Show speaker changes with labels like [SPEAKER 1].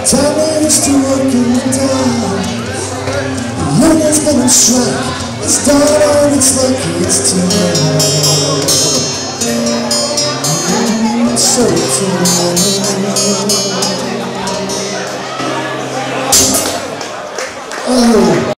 [SPEAKER 1] Time is to work in the town. The union's been on strike. It's done and it's like it's tonight. So tonight. Oh.